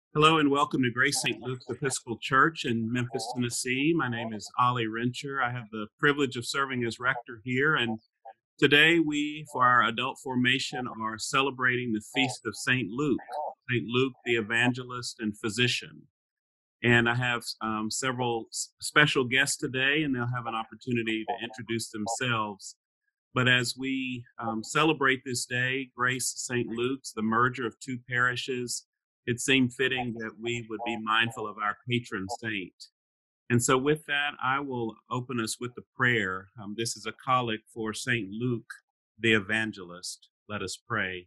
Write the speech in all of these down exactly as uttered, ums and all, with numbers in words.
Hello and welcome to Grace Saint Luke's Episcopal Church in Memphis, Tennessee. My name is Ollie Rencher. I have the privilege of serving as rector here, and today we, for our adult formation, are celebrating the feast of Saint Luke, Saint Luke, the evangelist and physician. And I have um, several s- special guests today, and they'll have an opportunity to introduce themselves. But as we um, celebrate this day, Grace Saint Luke's, the merger of two parishes, it seemed fitting that we would be mindful of our patron saint. And so, with that, I will open us with a prayer. Um, this is a collect for Saint Luke, the evangelist. Let us pray.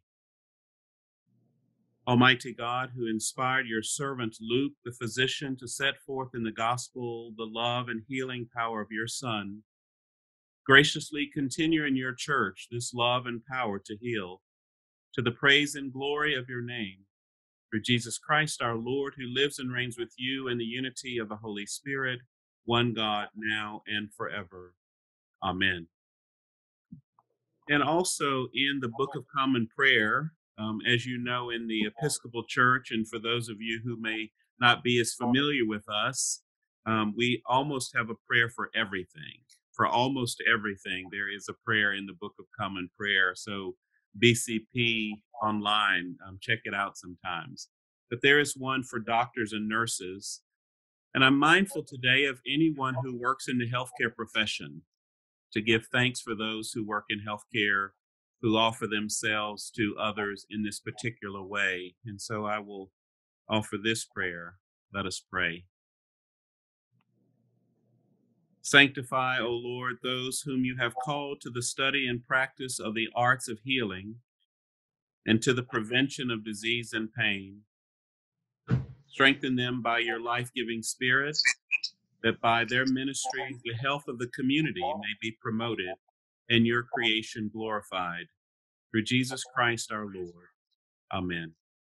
Almighty God, who inspired your servant Luke, the physician, to set forth in the gospel the love and healing power of your Son, graciously continue in your church this love and power to heal, to the praise and glory of your name. Through Jesus Christ our Lord, who lives and reigns with you in the unity of the Holy Spirit, one God, now and forever. Amen. And also in the Book of Common Prayer, um, as you know, in the Episcopal Church, and for those of you who may not be as familiar with us, um, we almost have a prayer for everything. For almost everything, there is a prayer in the Book of Common Prayer. So B C P online, um, check it out sometimes. But there is one for doctors and nurses. And I'm mindful today of anyone who works in the healthcare profession, to give thanks for those who work in healthcare, who offer themselves to others in this particular way. And so I will offer this prayer. Let us pray. Sanctify, O Lord, those whom you have called to the study and practice of the arts of healing and to the prevention of disease and pain. Strengthen them by your life-giving Spirit, that by their ministry the health of the community may be promoted and your creation glorified. Through Jesus Christ our Lord. Amen.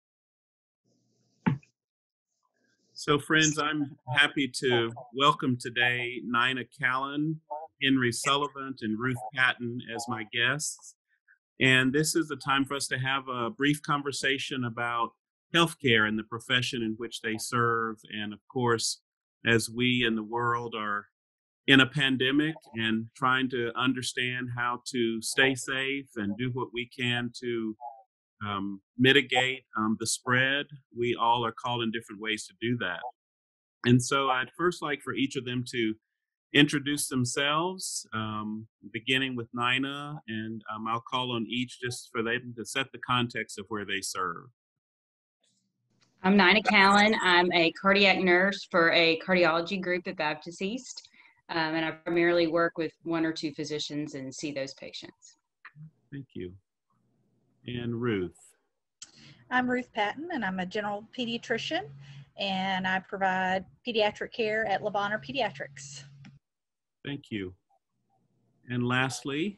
So, friends, I'm happy to welcome today Nina Callan, Henry Sullivan, and Ruth Patton as my guests. And this is the time for us to have a brief conversation about healthcare and the profession in which they serve. And of course, as we in the world are in a pandemic and trying to understand how to stay safe and do what we can to um, mitigate um, the spread, we all are called in different ways to do that. And so I'd first like for each of them to introduce themselves, um, beginning with Nina, and um, I'll call on each just for them to set the context of where they serve. I'm Nina Callan. I'm a cardiac nurse for a cardiology group at Baptist East, um, and I primarily work with one or two physicians and see those patients. Thank you. And Ruth. I'm Ruth Patton, and I'm a general pediatrician, and I provide pediatric care at Le Bonheur Pediatrics. Thank you. And lastly,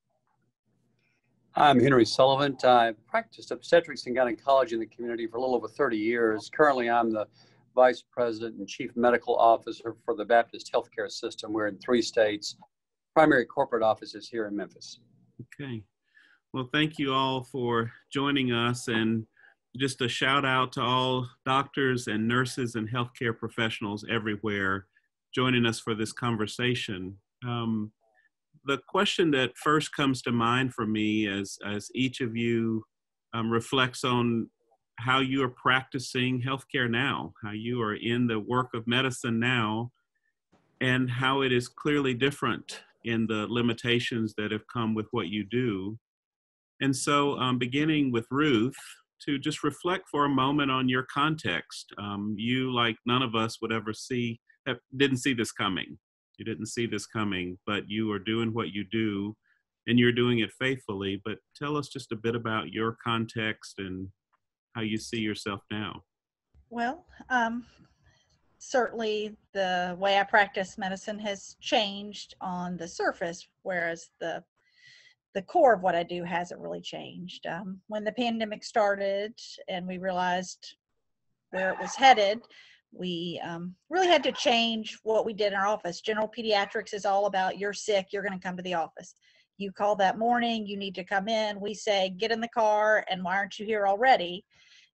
I'm Henry Sullivan. I practiced obstetrics and gynecology in the community for a little over thirty years. Currently, I'm the Vice President and Chief Medical Officer for the Baptist Healthcare System. We're in three states, primary corporate offices here in Memphis. Okay. Well, thank you all for joining us, and just a shout out to all doctors and nurses and healthcare professionals everywhere joining us for this conversation. Um, the question that first comes to mind for me as, as each of you um, reflects on how you are practicing healthcare now, how you are in the work of medicine now, and how it is clearly different in the limitations that have come with what you do. And so, um, beginning with Ruth, to just reflect for a moment on your context. Um, you, like none of us, would ever see, didn't see this coming. You didn't see this coming, but you are doing what you do, and you're doing it faithfully. But tell us just a bit about your context and how you see yourself now. Well, um, certainly the way I practice medicine has changed on the surface, whereas the the core of what I do hasn't really changed. Um, when the pandemic started and we realized where it was headed, we um, really had to change what we did in our office. General pediatrics is all about you're sick, you're going to come to the office. You call that morning, you need to come in. We say, get in the car, and why aren't you here already?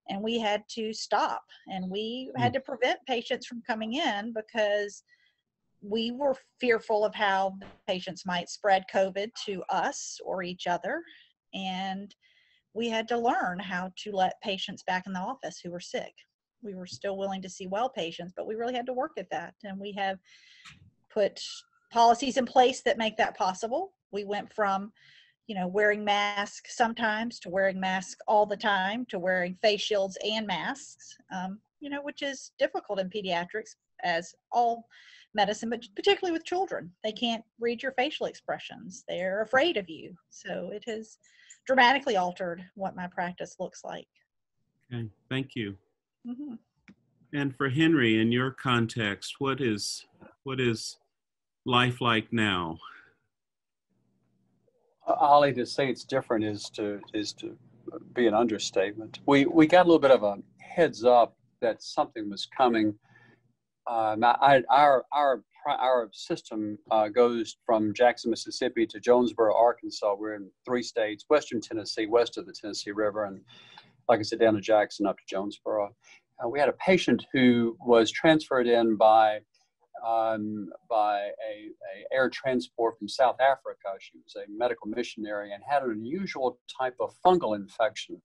and we had to stop, and we had to prevent patients from coming in because we were fearful of how patients might spread COVID to us or each other. And we had to learn how to let patients back in the office who were sick. We were still willing to see well patients, but we really had to work at that. And we have put policies in place that make that possible. We went from, you know, wearing masks sometimes to wearing masks all the time to wearing face shields and masks, um, you know, which is difficult in pediatrics, as all medicine, but particularly with children. They can't read your facial expressions. They're afraid of you. So it has dramatically altered what my practice looks like. Okay, thank you. Mm-hmm. And for Henry, in your context, what is what is life like now? Ollie, to say it's different is to is to be an understatement. We we got a little bit of a heads up that something was coming. Um, I, our our our system uh, goes from Jackson, Mississippi to Jonesboro, Arkansas. We're in three states: Western Tennessee, west of the Tennessee River, and like I said, down to Jackson, up to Jonesboro. Uh, we had a patient who was transferred in by um, by a, a air transport from South Africa. She was a medical missionary and had an unusual type of fungal infection.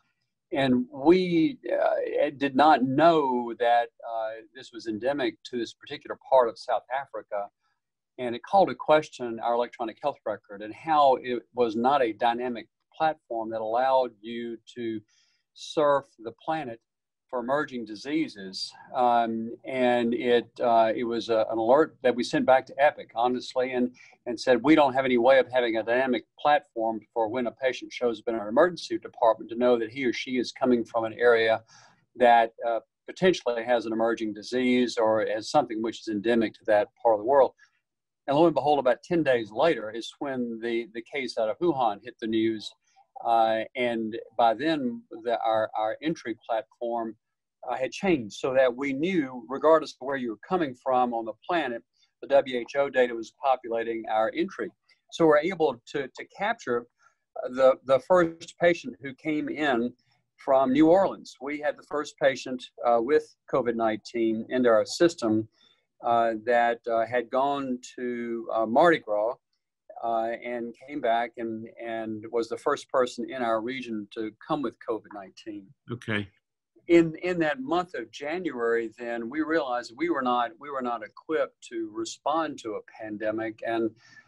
And we uh, did not know that uh, this was endemic to this particular part of South Africa. And it called to question our electronic health record and how it was not a dynamic platform that allowed you to surf the planet for emerging diseases. Um, and it uh, it was a, an alert that we sent back to Epic, honestly, and, and said, we don't have any way of having a dynamic platform for when a patient shows up in our emergency department to know that he or she is coming from an area that uh, potentially has an emerging disease or has something which is endemic to that part of the world. And lo and behold, about ten days later is when the, the case out of Wuhan hit the news. Uh, and by then, the, our, our entry platform uh, had changed so that we knew, regardless of where you were coming from on the planet, the W H O data was populating our entry. So we're able to, to capture the, the first patient who came in from New Orleans. We had the first patient uh, with COVID nineteen into our system uh, that uh, had gone to uh, Mardi Gras uh, and came back and, and was the first person in our region to come with COVID nineteen. Okay. In, in that month of January, then we realized we were not we were not equipped to respond to a pandemic, and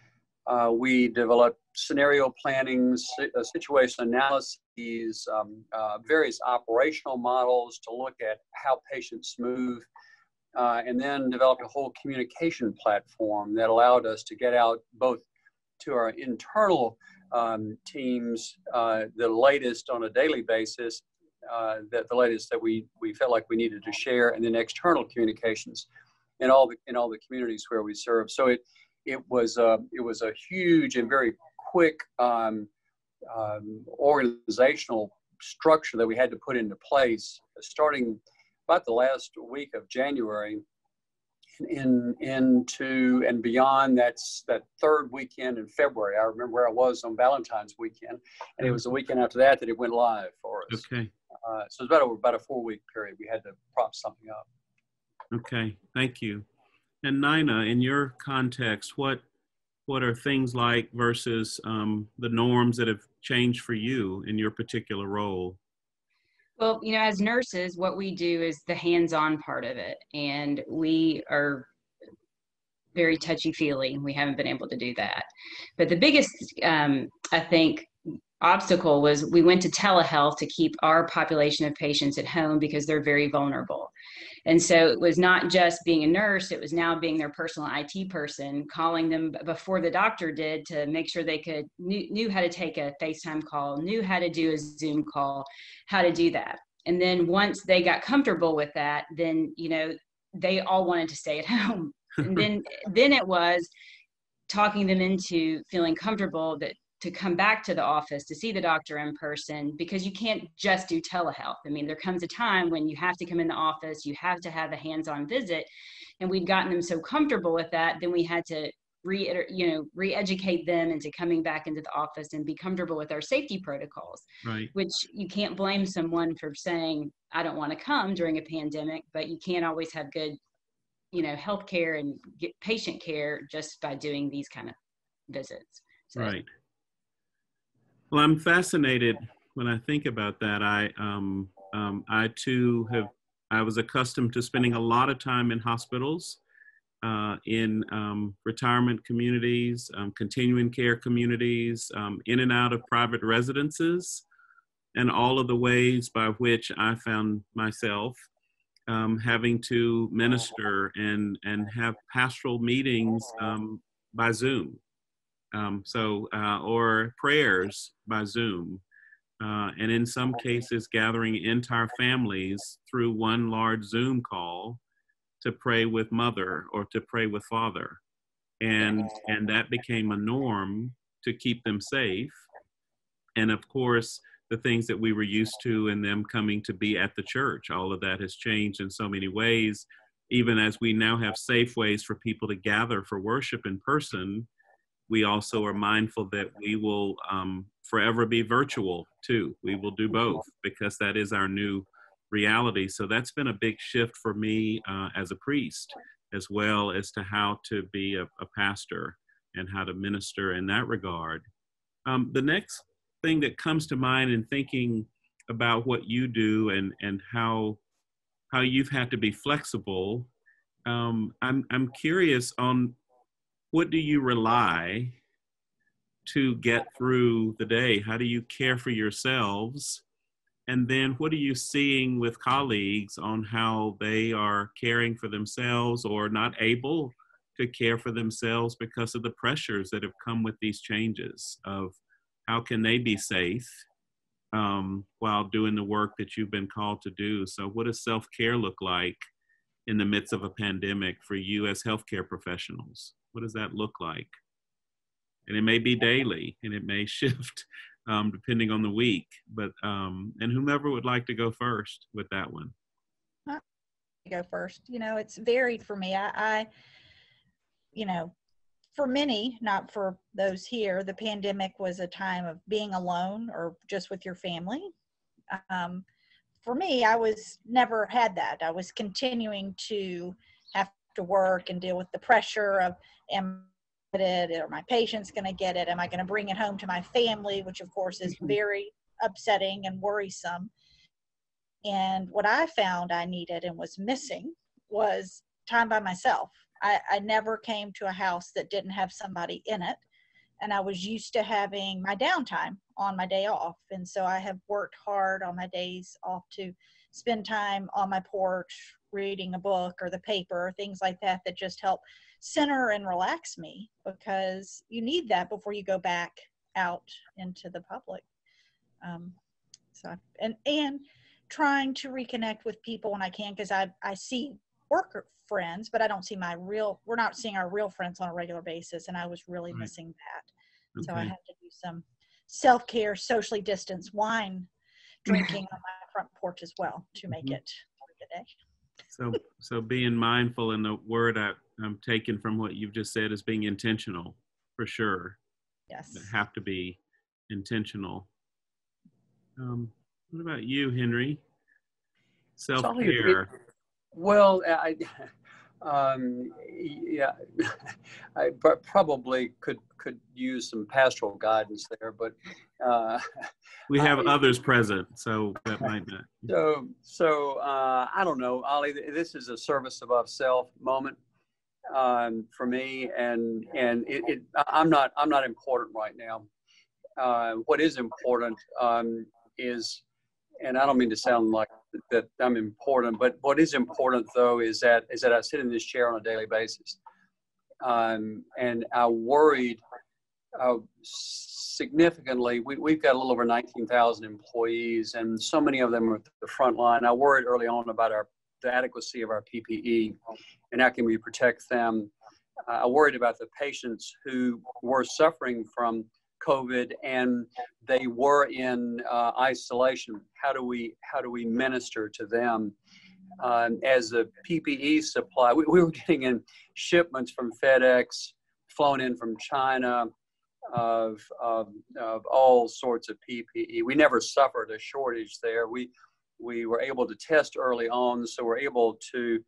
uh, we developed scenario planning, uh, situation analyses, um, uh, various operational models to look at how patients move, uh, and then developed a whole communication platform that allowed us to get out both to our internal um, teams uh, the latest on a daily basis, uh, that the latest that we we felt like we needed to share, and then external communications in all the in all the communities where we serve. So it it was uh, it was a huge and very quick um, um, organizational structure that we had to put into place starting about the last week of January in into and beyond. That's that third weekend in February. I remember where I was on Valentine's weekend, and it was the weekend after that that it went live for us. Okay. Uh, so it's about a, about a four week period. We had to prop something up. Okay, thank you. And Nina, in your context, what what are things like versus um, the norms that have changed for you in your particular role? Well, you know, as nurses, what we do is the hands-on part of it, and we are very touchy-feely. We haven't been able to do that. But the biggest, um, I think, obstacle was we went to telehealth to keep our population of patients at home because they're very vulnerable. And so it was not just being a nurse, it was now being their personal I T person, calling them before the doctor did to make sure they could knew, knew how to take a FaceTime call, knew how to do a Zoom call, how to do that. And then once they got comfortable with that, then, you know, they all wanted to stay at home. And then, then it was talking them into feeling comfortable that to come back to the office to see the doctor in person, because you can't just do telehealth. I mean, there comes a time when you have to come in the office, you have to have a hands-on visit, and we'd gotten them so comfortable with that, then we had to re you know re-educate them into coming back into the office and be comfortable with our safety protocols. Right. Which you can't blame someone for saying, I don't want to come during a pandemic, but you can't always have good, you know, healthcare and get patient care just by doing these kind of visits. So. Right. Well, I'm fascinated when I think about that. I um, um, I too have. I was accustomed to spending a lot of time in hospitals, uh, in um, retirement communities, um, continuing care communities, um, in and out of private residences, and all of the ways by which I found myself um, having to minister and and have pastoral meetings um, by Zoom. Um, so, uh, or prayers by Zoom, uh, and in some cases, gathering entire families through one large Zoom call to pray with mother or to pray with father. And, and that became a norm to keep them safe. And of course, the things that we were used to and them coming to be at the church, all of that has changed in so many ways. Even as we now have safe ways for people to gather for worship in person, we also are mindful that we will um, forever be virtual too. We will do both because that is our new reality. So that's been a big shift for me uh, as a priest, as well as to how to be a, a pastor and how to minister in that regard. Um, the next thing that comes to mind in thinking about what you do and, and how, how you've had to be flexible, um, I'm, I'm curious on what do you rely to get through the day? How do you care for yourselves? And then what are you seeing with colleagues on how they are caring for themselves or not able to care for themselves because of the pressures that have come with these changes of how can they be safe um, while doing the work that you've been called to do? So what does self-care look like in the midst of a pandemic for you as healthcare professionals? What does that look like? And it may be daily and it may shift um, depending on the week, but, um, and whomever would like to go first with that one. I go first. You know, it's varied for me. I, I, you know, for many, not for those here, the pandemic was a time of being alone or just with your family. Um, for me, I was never had that. I was continuing to have to work and deal with the pressure of, am I get it? Are my patients going to get it? Am I going to bring it home to my family? Which of course is very upsetting and worrisome. And what I found I needed and was missing was time by myself. I, I never came to a house that didn't have somebody in it. And I was used to having my downtime on my day off. And so I have worked hard on my days off to spend time on my porch, reading a book or the paper, or things like that, that just help center and relax me, because you need that before you go back out into the public. Um, so, and, and trying to reconnect with people when I can, because I, I see work friends, but I don't see my real, we're not seeing our real friends on a regular basis. And I was really Right. missing that. Okay. So I had to do some self-care, socially distanced wine drinking on my front porch as well to make Mhm. it through the day. So, so being mindful, and the word I, I'm taking from what you've just said is being intentional, for sure. Yes. That have to be intentional. Um, what about you, Henry? Solid. It- Self-care. Well, I, um, yeah, I pr- probably could could use some pastoral guidance there, but uh, We have I- others present, so that might not. so so uh, I don't know, Ollie. This is a service above self moment um, for me, and and it, it, I'm not I'm not important right now. Uh, what is important um, is, and I don't mean to sound like that I'm important, but what is important though is that is that I sit in this chair on a daily basis, um, and I worried uh, significantly. We, we've got a little over nineteen thousand employees, and so many of them are at the front line. I worried early on about our the adequacy of our P P E and how can we protect them. Uh, I worried about the patients who were suffering from COVID and they were in uh, isolation. How do we how do we minister to them? Um, as a P P E supply, we, we were getting in shipments from FedEx flown in from China of, of, of all sorts of P P E. We never suffered a shortage there. We, we were able to test early on, so we're able to,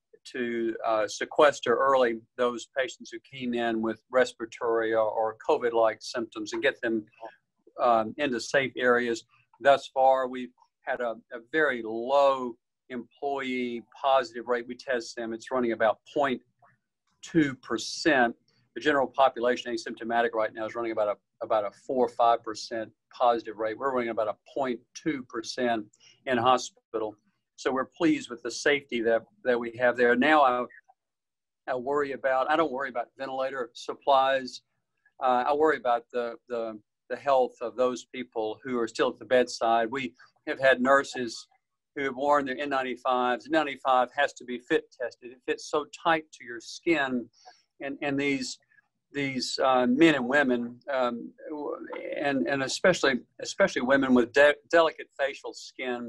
to uh, sequester early those patients who came in with respiratory or, or COVID-like symptoms and get them um, into safe areas. Thus far, we've had a, a very low employee positive rate. We test them, it's running about zero point two percent. The general population asymptomatic right now is running about a about a four or five percent positive rate. We're running about a zero point two percent in hospital. So we're pleased with the safety that, that we have there. Now I, I worry about, I don't worry about ventilator supplies. Uh, I worry about the, the, the health of those people who are still at the bedside. We have had nurses who have worn their N ninety-fives. N ninety-five has to be fit tested. It fits so tight to your skin. And, and these these uh, men and women, um, and, and especially especially women with de delicate facial skin,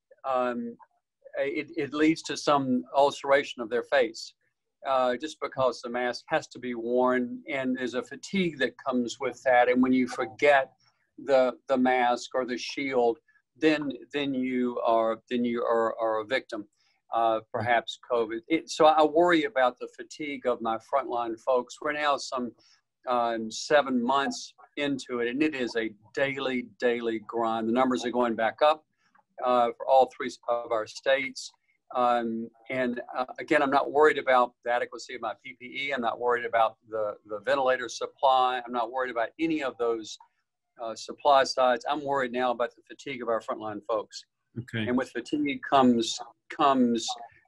um, it, it leads to some ulceration of their face uh, just because the mask has to be worn, and there's a fatigue that comes with that. And when you forget the the mask or the shield, then then you are then you are, are a victim. Uh, perhaps COVID. It, so I worry about the fatigue of my frontline folks. We're now some um, seven months into it, and it is a daily, daily grind. The numbers are going back up uh, for all three of our states. Um, and uh, again, I'm not worried about the adequacy of my P P E. I'm not worried about the, the ventilator supply. I'm not worried about any of those uh, supply sides. I'm worried now about the fatigue of our frontline folks. Okay. And with fatigue comes comes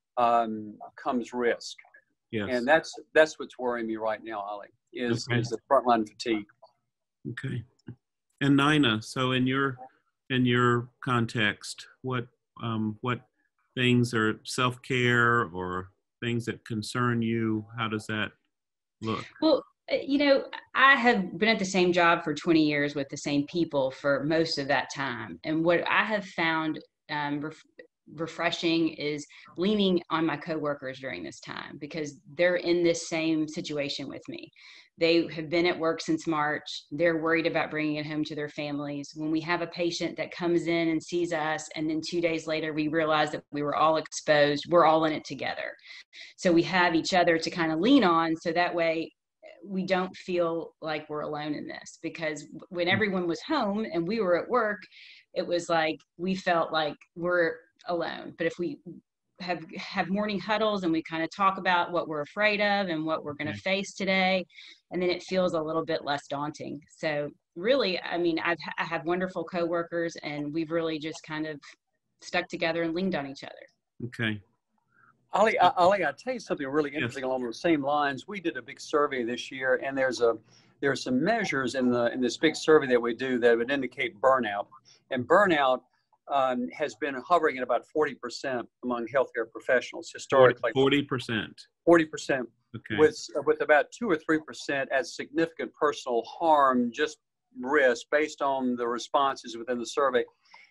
um, comes risk. Yes. And that's that's what's worrying me right now, Ali, is, Okay. is the frontline fatigue. Okay. And Nina, so in your in your context, what um, what things are self-care or things that concern you? How does that look? Well, you know, I have been at the same job for twenty years with the same people for most of that time. And what I have found um, ref refreshing is leaning on my coworkers during this time, because they're in this same situation with me. They have been at work since March. They're worried about bringing it home to their families. When we have a patient that comes in and sees us, and then two days later, we realize that we were all exposed, we're all in it together. So we have each other to kind of lean on, so that way we don't feel like we're alone in this. Because when everyone was home and we were at work, it was like we felt like we're alone. But if we have have morning huddles and we kind of talk about what we're afraid of and what we're going to Okay. face today, and then it feels a little bit less daunting. So really, I mean, I've I have wonderful coworkers, and we've really just kind of stuck together and leaned on each other. Okay. Ali, I, Ali, I'll tell you something really interesting Yes. along those same lines. We did a big survey this year, and there's a there are some measures in the in this big survey that we do that would indicate burnout. And burnout um, has been hovering at about forty percent among healthcare professionals historically. forty percent. forty percent, Okay. with with about two or three percent as significant personal harm, just risk based on the responses within the survey.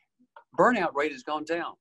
Burnout rate has gone down.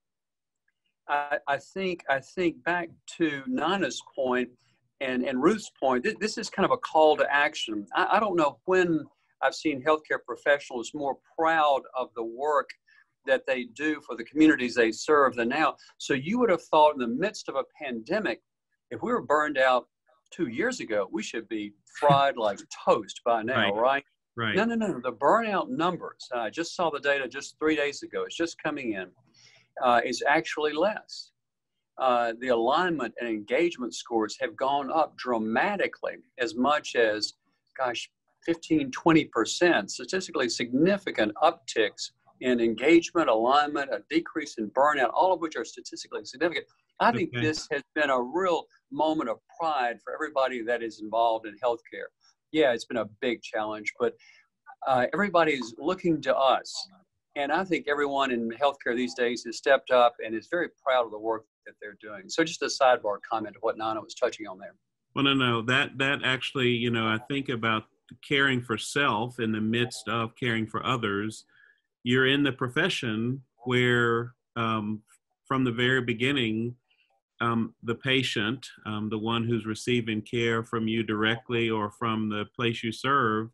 I, I think I think back to Nana's point and, and Ruth's point, th this is kind of a call to action. I, I don't know when I've seen healthcare professionals more proud of the work that they do for the communities they serve than now. So you would have thought in the midst of a pandemic, if we were burned out two years ago, we should be fried like toast by now, Right. right? Right. No, no, no. The burnout numbers, I just saw the data just three days ago. It's just coming in. Uh, is actually less. Uh, the alignment and engagement scores have gone up dramatically, as much as, gosh, fifteen, twenty percent, statistically significant upticks in engagement, alignment, a decrease in burnout, all of which are statistically significant. I think Okay. this has been a real moment of pride for everybody that is involved in healthcare. Yeah, it's been a big challenge, but uh, everybody's looking to us. And I think everyone in healthcare these days has stepped up and is very proud of the work that they're doing. So just a sidebar comment of what Nana was touching on there. Well, no, no, that, that actually, you know, I think about caring for self in the midst of caring for others. You're in the profession where um, from the very beginning, um, the patient, um, the one who's receiving care from you directly or from the place you serve,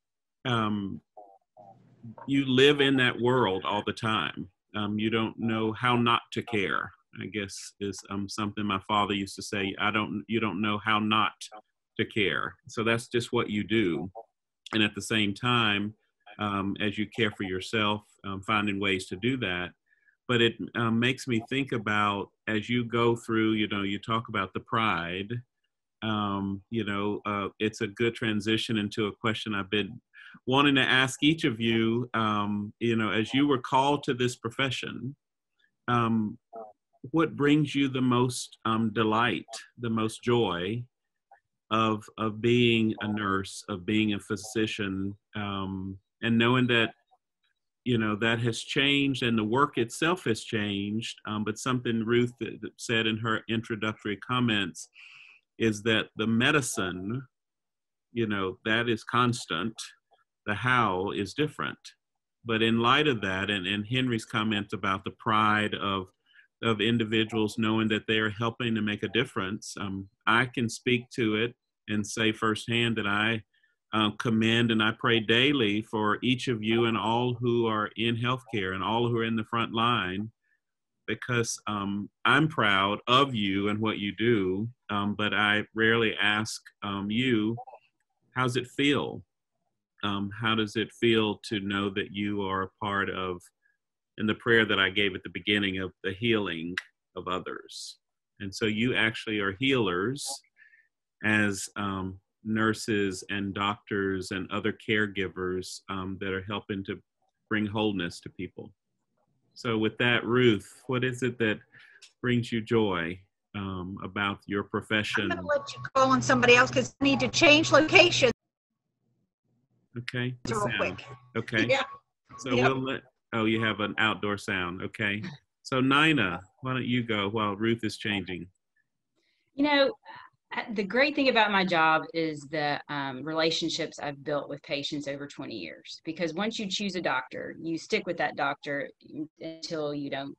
um, you live in that world all the time. Um, you don't know how not to care, I guess is um, something my father used to say. I don't, you don't know how not to care. So that's just what you do. And at the same time, um, as you care for yourself, um, finding ways to do that. But it um, makes me think about, as you go through, you know, you talk about the pride, um, you know, uh, it's a good transition into a question I've been wanting to ask each of you, um, you know, as you were called to this profession, um, what brings you the most um, delight, the most joy of, of being a nurse, of being a physician, um, and knowing that, you know, that has changed and the work itself has changed. Um, but something Ruth said in her introductory comments is that the medicine, you know, that is constant. The how is different. But in light of that, and, and Henry's comment about the pride of, of individuals knowing that they're helping to make a difference, um, I can speak to it and say firsthand that I Uh, commend and I pray daily for each of you and all who are in healthcare and all who are in the front line, because um, I'm proud of you and what you do, um, but I rarely ask um, you, how's it feel? Um, how does it feel to know that you are a part of, in the prayer that I gave at the beginning, of the healing of others? And so you actually are healers as um, nurses and doctors and other caregivers um, that are helping to bring wholeness to people. So with that, Ruth, what is it that brings you joy um, about your profession? I'm going to let you call on somebody else because I need to change location. Okay. Real quick. Okay. Yeah. So Yep. we'll let, oh, you have an outdoor sound. Okay. So Nina, why don't you go while Ruth is changing? You know, the great thing about my job is the um, relationships I've built with patients over twenty years, because once you choose a doctor, you stick with that doctor until you don't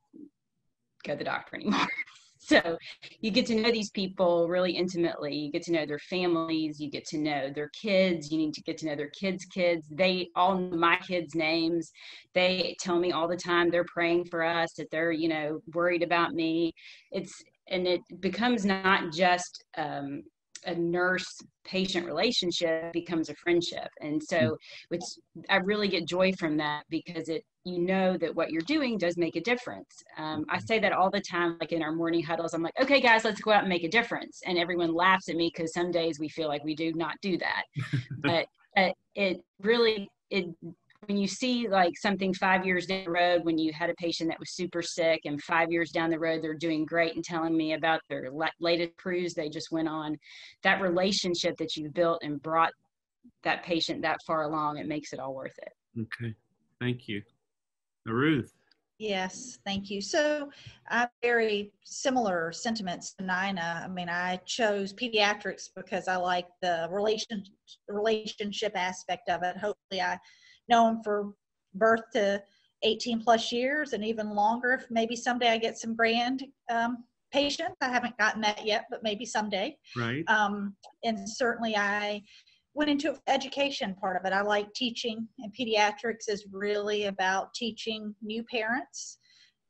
go to the doctor anymore. So you get to know these people really intimately. You get to know their families. You get to know their kids. You need to get to know their kids' kids. They all know my kids' names. They tell me all the time they're praying for us, that they're, you know, worried about me. It's, and it becomes not just um, a nurse-patient relationship, it becomes a friendship. And so it's, I really get joy from that, because it, you know that what you're doing does make a difference. Um, I say that all the time, like in our morning huddles, I'm like, okay, guys, let's go out and make a difference. And everyone laughs at me because some days we feel like we do not do that. But uh, it really, it, when you see like something five years down the road, when you had a patient that was super sick and five years down the road, they're doing great and telling me about their latest cruise they just went on, that relationship that you've built and brought that patient that far along, it makes it all worth it. Okay, thank you. Ruth. Yes, thank you. So I have very similar sentiments to Nina. I mean, I chose pediatrics because I like the relation, relationship aspect of it. Hopefully I know them for birth to eighteen plus years and even longer. If maybe someday I get some grand um, patients. I haven't gotten that yet, but maybe someday. Right. Um, and certainly I went into education part of it. I like teaching, and pediatrics is really about teaching new parents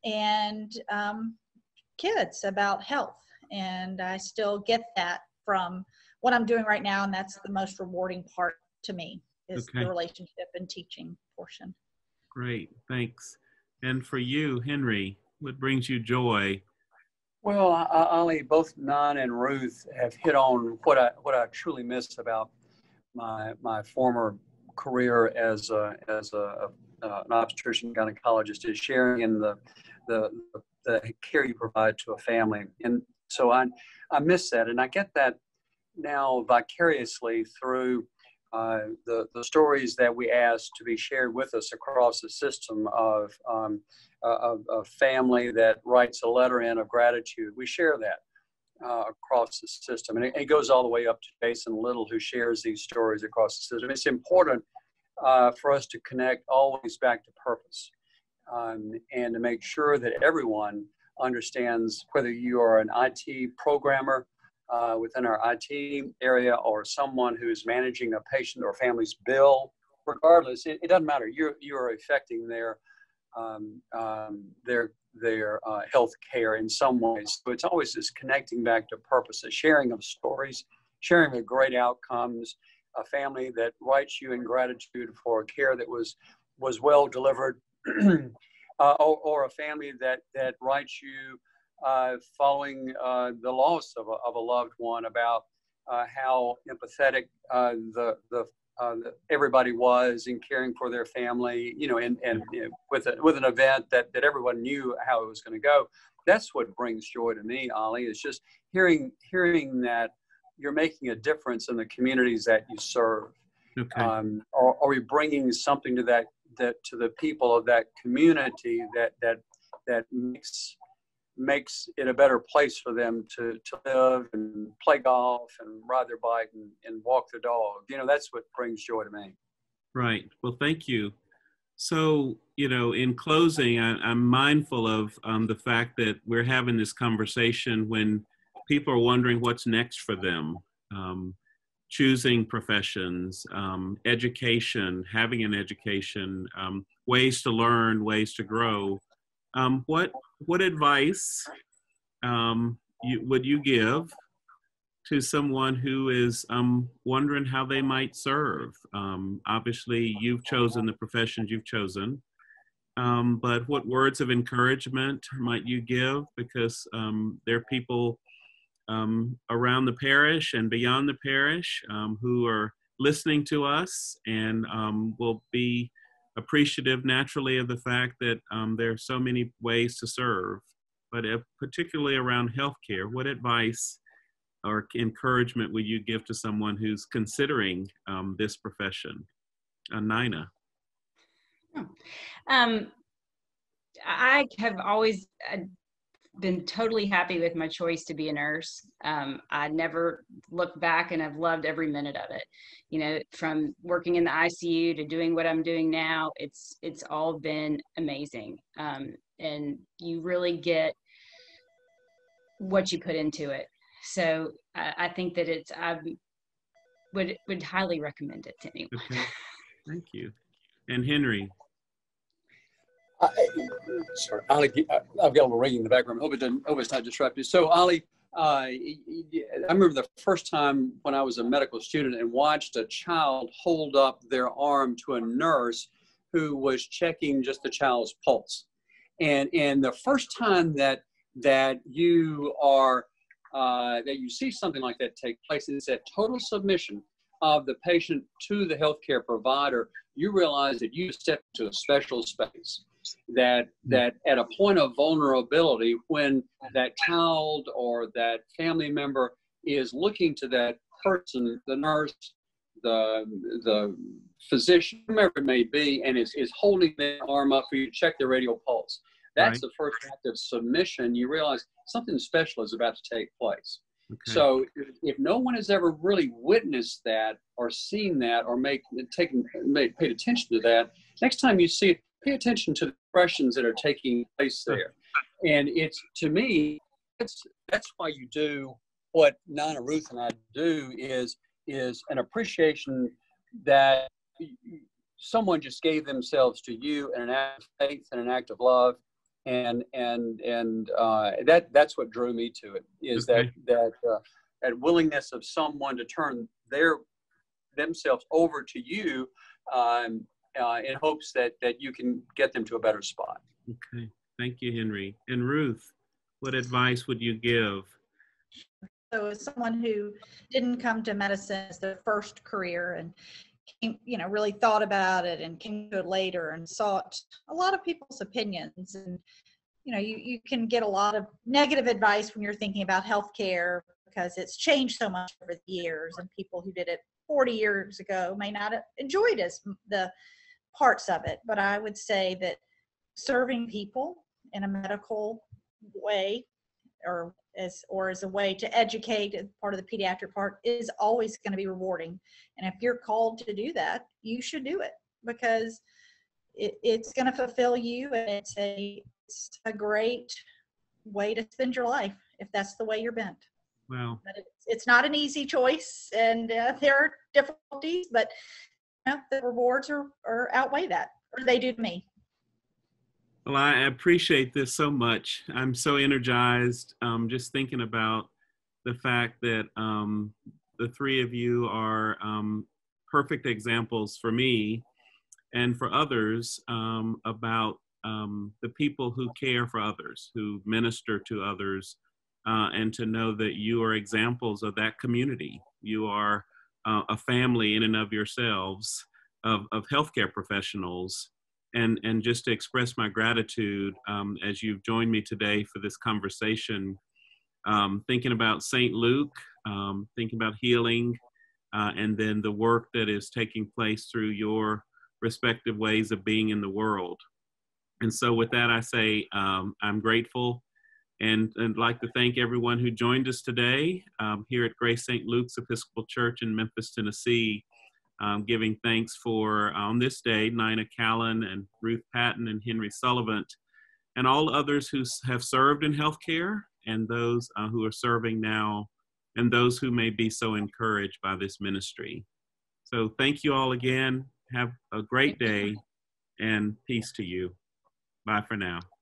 and um, kids about health. And I still get that from what I'm doing right now. And that's the most rewarding part to me, is Okay. the relationship and teaching portion. Great, thanks. And for you, Henry, what brings you joy? Well, Ollie, both Nina and Ruth have hit on what I what I truly miss about my my former career as a, as a, uh, an obstetrician gynecologist, is sharing in the, the the care you provide to a family. And so I I miss that, and I get that now vicariously through uh, the the stories that we ask to be shared with us across the system of um, a, a family that writes a letter in of gratitude. We share that Uh, across the system. And it, it goes all the way up to Jason Little, who shares these stories across the system. It's important uh, for us to connect always back to purpose um, and to make sure that everyone understands whether you are an I T programmer uh, within our I T area or someone who's managing a patient or family's bill. Regardless, it, it doesn't matter. You're you're affecting their um, um, their their uh, health care in some ways. So it's always this connecting back to purpose, a sharing of stories, sharing of great outcomes, a family that writes you in gratitude for care that was was well delivered, uh, or, or a family that that writes you uh, following uh, the loss of a, of a loved one about uh, how empathetic uh, the the Uh, everybody was in caring for their family, you know, and, and you know, with a, with an event that, that everyone knew how it was going to go. That's what brings joy to me, Ollie, is just hearing hearing that you're making a difference in the communities that you serve. Okay. Um, are, are we bringing something to that that to the people of that community that that that makes makes it a better place for them to, to live and play golf and ride their bike and, and walk their dog. You know, that's what brings joy to me. Right. Well, thank you. So, you know, in closing, I, I'm mindful of um, the fact that we're having this conversation when people are wondering what's next for them, um, choosing professions, um, education, having an education, um, ways to learn, ways to grow. Um, what what advice um, you, would you give to someone who is um, wondering how they might serve? Um, obviously, you've chosen the professions you've chosen, um, but what words of encouragement might you give? Because um, there are people um, around the parish and beyond the parish um, who are listening to us and um, will be appreciative naturally of the fact that um, there are so many ways to serve, but if, particularly around healthcare, what advice or encouragement would you give to someone who's considering um, this profession? Uh, Nina. Um, I have always uh, been totally happy with my choice to be a nurse. Um, I never looked back, and I've loved every minute of it. You know, from working in the I C U to doing what I'm doing now, it's it's all been amazing. Um, and you really get what you put into it. So I, I think that it's I would would highly recommend it to anyone. Okay, thank you. And Henry. I, sorry, Ollie, I've got a little ringing in the background. I hope, it doesn't, hope it's not disruptive. So, Ollie, uh, I remember the first time when I was a medical student and watched a child hold up their arm to a nurse who was checking just the child's pulse. And, and the first time that, that you are, uh, that you see something like that take place, it's that total submission of the patient to the healthcare provider, you realize that you step into a special space. That that at a point of vulnerability, when that child or that family member is looking to that person, the nurse, the the physician, whomever it may be, and is, is holding their arm up for you to check their radial pulse. That's Right. the first act of submission. You realize something special is about to take place. Okay. So if, if no one has ever really witnessed that or seen that or make taken made, paid attention to that, next time you see it, pay attention to the expressions that are taking place there. And it's, to me, that's, that's why you do what Nina, Ruth, and I do is, is an appreciation that someone just gave themselves to you in an act of faith and an act of love. And, and, and uh, that, that's what drew me to it, is Okay. that, that, uh, that willingness of someone to turn their, themselves over to you, um, Uh, in hopes that that you can get them to a better spot. Okay, thank you, Henry. And Ruth, what advice would you give? So as someone who didn't come to medicine as their first career and came, you know, really thought about it and came to it later and sought a lot of people's opinions, and you know, you, you can get a lot of negative advice when you're thinking about healthcare because it's changed so much over the years, and people who did it forty years ago may not have enjoyed as the parts of it. But I would say that serving people in a medical way or as or as a way to educate, part of the pediatric part, is always going to be rewarding. And if you're called to do that, you should do it, because it, it's going to fulfill you, and it's a, it's a great way to spend your life if that's the way you're bent. Well, But it's, it's not an easy choice, and uh, there are difficulties, but you know, the rewards are, are outweigh that, or they do to me. well, I appreciate this so much. I'm so energized um, just thinking about the fact that um, the three of you are um, perfect examples for me and for others um, about um, the people who care for others, who minister to others, uh, and to know that you are examples of that community. You are uh, a family in and of yourselves of, of healthcare professionals. And, and just to express my gratitude um, as you've joined me today for this conversation, um, thinking about Saint Luke, um, thinking about healing, uh, and then the work that is taking place through your respective ways of being in the world. And so with that, I say um, I'm grateful, and I'd like to thank everyone who joined us today um, here at Grace Saint Luke's Episcopal Church in Memphis, Tennessee, um, giving thanks for, on this day, Nina Callan and Ruth Patton and Henry Sullivan, and all others who have served in healthcare, and those uh, who are serving now, and those who may be so encouraged by this ministry. So thank you all again. Have a great day, and peace to you. Bye for now.